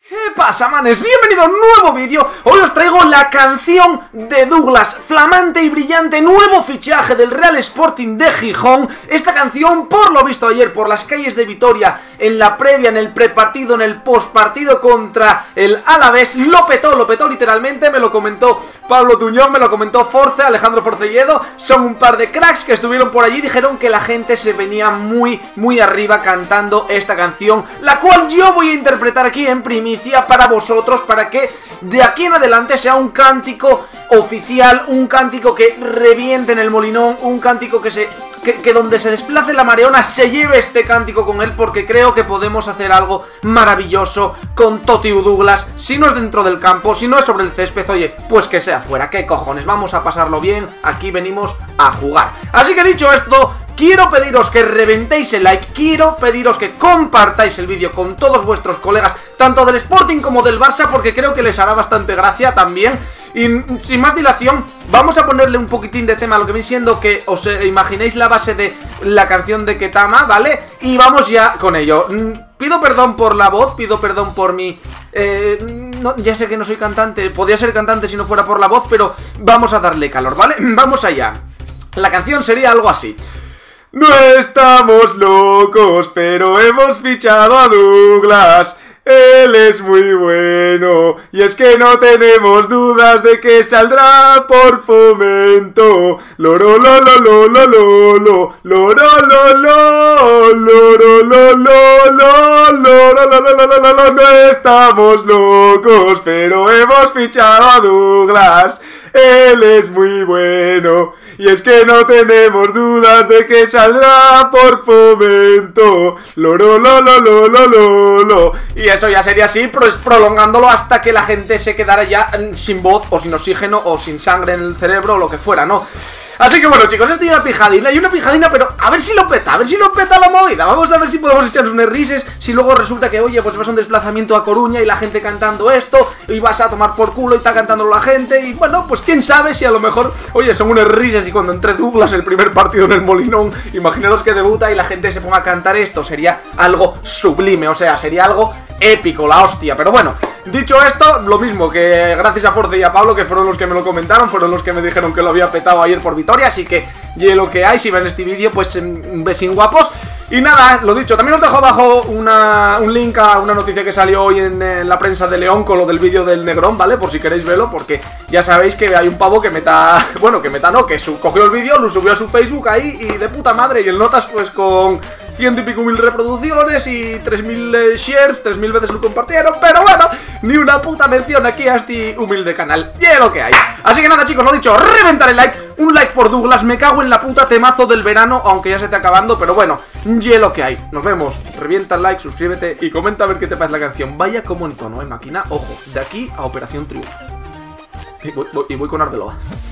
¿Qué pasa, manes? Bienvenido a un nuevo vídeo. Hoy os traigo la canción de Douglas, flamante y brillante nuevo fichaje del Real Sporting de Gijón. Esta canción, por lo visto ayer por las calles de Vitoria, en la previa, en el prepartido, en el postpartido contra el Alavés, lo petó literalmente. Me lo comentó Pablo Tuñón, me lo comentó Force, Alejandro Forcelledo. Son un par de cracks que estuvieron por allí y dijeron que la gente se venía muy arriba cantando esta canción, la cual yo voy a interpretar aquí en primicia para vosotros, para que de aquí en adelante sea un cántico oficial, un cántico que reviente en el Molinón, un cántico que donde se desplace la Mareona se lleve este cántico con él, porque creo que podemos hacer algo maravilloso con Totiu Douglas. Si no es dentro del campo, si no es sobre el césped, oye, pues que sea fuera. ¿Qué cojones? Vamos a pasarlo bien, aquí venimos a jugar. Así que dicho esto, quiero pediros que reventéis el like, quiero pediros que compartáis el vídeo con todos vuestros colegas, tanto del Sporting como del Barça, porque creo que les hará bastante gracia también. Y sin más dilación, vamos a ponerle un poquitín de tema a lo que viene siendo que os imaginéis la base de la canción de Ketama, ¿vale? Y vamos ya con ello. Pido perdón por la voz, pido perdón por mi... no, ya sé que no soy cantante, podría ser cantante si no fuera por la voz, pero vamos a darle calor, ¿vale? Vamos allá. La canción sería algo así. No estamos locos, pero hemos fichado a Douglas. Él es muy bueno, y es que no tenemos dudas de que saldrá por Fomento. Loro lo lo lo lo lo lo, loro lo lo, loro lo lo lo, loro lo lo lo lo lo. No estamos locos, pero hemos fichado a Douglas. Él es muy bueno, y es que no tenemos dudas de que saldrá por Fomento. Loro lo lo lo lo lo lo. Y eso ya sería así, pues prolongándolo hasta que la gente se quedara ya sin voz, o sin oxígeno, o sin sangre en el cerebro, o lo que fuera, ¿no? Así que bueno, chicos, esto hay una pijadina, pero a ver si lo peta la movida. Vamos a ver si podemos echarnos unas risas. Si luego resulta que, oye, pues vas a un desplazamiento a Coruña y la gente cantando esto, y vas a tomar por culo y está cantándolo la gente, y bueno, pues quién sabe si a lo mejor, oye, son unas risas. Y cuando entre Douglas el primer partido en el Molinón, imaginaros que debuta y la gente se ponga a cantar esto, sería algo sublime, o sea, sería algo épico, la hostia. Pero bueno, dicho esto, lo mismo que gracias a Force y a Pablo, que fueron los que me lo comentaron, fueron los que me dijeron que lo había petado ayer por Vitoria, así que y lo que hay, si ven este vídeo, pues un besín guapos. Y nada, lo dicho, también os dejo abajo un link a una noticia que salió hoy en la prensa de León con lo del vídeo del Negrón, ¿vale? Por si queréis verlo, porque ya sabéis que hay un pavo que cogió el vídeo, lo subió a su Facebook ahí y de puta madre, y el Notas pues con 100 y pico mil reproducciones y 3000 shares, 3000 veces lo compartieron, pero bueno, ni una puta mención aquí a este humilde canal. Y es lo que hay. Así que nada, chicos, lo dicho, reventar el like, un like por Douglas, me cago en la puta, temazo del verano, aunque ya se esté acabando, pero bueno, y es lo que hay. Nos vemos, revienta el like, suscríbete y comenta a ver qué te parece la canción. Vaya como en tono, máquina, ojo, de aquí a Operación Triunfo. Y voy con Arbeloa.